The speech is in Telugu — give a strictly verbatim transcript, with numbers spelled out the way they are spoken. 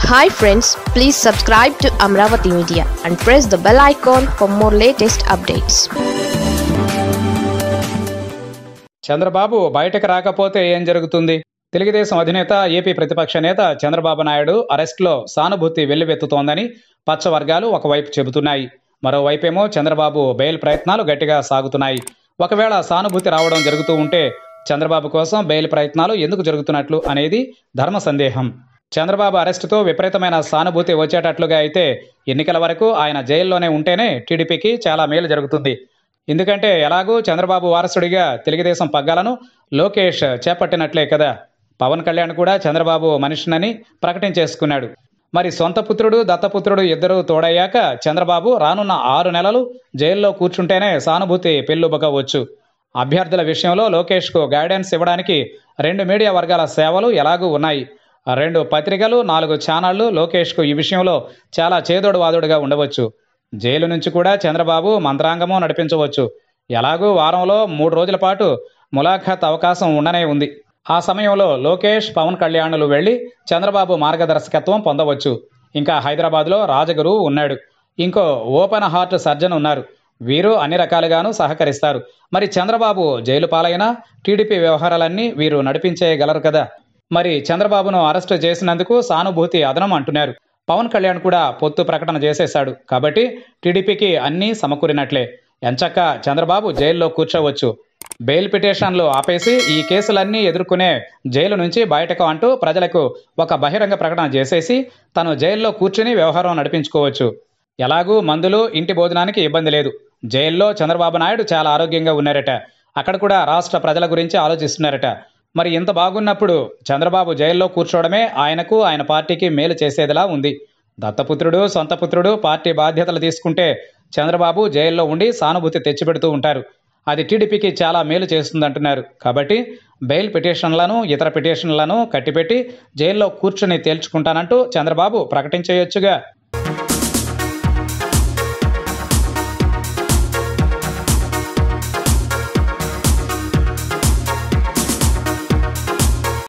Hi friends, please subscribe to Amaravathi Media and press the bell icon for more latest updates. Chandrababu బయటకు రాకపోతే ఏం జరుగుతుంది? తెలుగుదేశం అధినేత ఏపీ ప్రతిపక్ష నేత చంద్రబాబు నాయుడు అరెస్టులో సానుభూతి వెల్లువెత్తుతోందని పచ్చ వర్గాలు ఒకవైపు చెబుతున్నాయి. మరోవైపేమో చంద్రబాబు బెయిల్ ప్రయత్నాలు గట్టిగా సాగుతున్నాయి. ఒకవేళ సానుభూతి రావడం జరుగుతూ ఉంటే చంద్రబాబు కోసం బెయిల్ ప్రయత్నాలు ఎందుకు జరుగుతున్నట్లు అనేది ధర్మ సందేహం. చంద్రబాబు అరెస్టుతో విపరీతమైన సానుభూతి వచ్చేటట్లుగా అయితే ఎన్నికల వరకు ఆయన జైల్లోనే ఉంటేనే టీడీపీకి చాలా మేలు జరుగుతుంది. ఎందుకంటే ఎలాగూ చంద్రబాబు వారసుడిగా తెలుగుదేశం పగ్గాలను లోకేష్ చేపట్టినట్లే కదా. పవన్ కళ్యాణ్ కూడా చంద్రబాబు మనిషినని ప్రకటించేసుకున్నాడు. మరి సొంత పుత్రుడు దత్తపుత్రుడు ఇద్దరూ తోడయ్యాక చంద్రబాబు రానున్న ఆరు నెలలు జైల్లో కూర్చుంటేనే సానుభూతి పెళ్ళుబకవచ్చు. అభ్యర్థుల విషయంలో లోకేష్కు గైడెన్స్ ఇవ్వడానికి రెండు మీడియా వర్గాల సేవలు ఎలాగూ ఉన్నాయి. రెండు పత్రికలు, నాలుగు ఛానళ్లు లోకేష్కు ఈ విషయంలో చాలా చేదోడు వాదోడుగా ఉండవచ్చు. జైలు నుంచి కూడా చంద్రబాబు మంత్రాంగము నడిపించవచ్చు. ఎలాగూ వారంలో మూడు రోజుల పాటు ములాఖాత్ అవకాశం ఉండనే ఉంది. ఆ సమయంలో లోకేష్, పవన్ కళ్యాణ్లు వెళ్లి చంద్రబాబు మార్గదర్శకత్వం పొందవచ్చు. ఇంకా హైదరాబాద్లో రాజగురు ఉన్నాడు. ఇంకో ఓపెన్ హార్ట్ సర్జన్ ఉన్నారు. వీరు అన్ని రకాలుగాను సహకరిస్తారు. మరి చంద్రబాబు జైలు పాలైనా టీడీపీ వ్యవహారాలన్నీ వీరు నడిపించేయగలరు కదా. మరి చంద్రబాబును అరెస్టు చేసినందుకు సానుభూతి అదనం అంటున్నారు. పవన్ కళ్యాణ్ కూడా పొత్తు ప్రకటన చేసేశాడు. కాబట్టి టీడీపీకి అన్నీ సమకూరినట్లే. ఎంచక్క చంద్రబాబు జైల్లో కూర్చోవచ్చు. బెయిల్ పిటిషన్లు ఆపేసి ఈ కేసులన్నీ ఎదుర్కొనే జైలు నుంచి బయటకు అంటూ ప్రజలకు ఒక బహిరంగ ప్రకటన చేసేసి తను జైల్లో కూర్చుని వ్యవహారం నడిపించుకోవచ్చు. ఎలాగూ మందులు, ఇంటి భోజనానికి ఇబ్బంది లేదు. జైల్లో చంద్రబాబు నాయుడు చాలా ఆరోగ్యంగా ఉన్నారట. అక్కడ కూడా రాష్ట్ర ప్రజల గురించి ఆలోచిస్తున్నారట. మరి ఇంత బాగున్నప్పుడు చంద్రబాబు జైల్లో కూర్చోవడమే ఆయనకు, ఆయన పార్టీకి మేలు చేసేదిలా ఉంది. దత్తపుత్రుడు, సొంత పుత్రుడు పార్టీ బాధ్యతలు తీసుకుంటే చంద్రబాబు జైల్లో ఉండి సానుభూతి తెచ్చిపెడుతూ ఉంటారు. అది టీడీపీకి చాలా మేలు చేస్తుందంటున్నారు. కాబట్టి బెయిల్ పిటిషన్లను, ఇతర పిటిషన్లను కట్టిపెట్టి జైల్లో కూర్చుని తేల్చుకుంటానంటూ చంద్రబాబు ప్రకటించేయొచ్చుగా.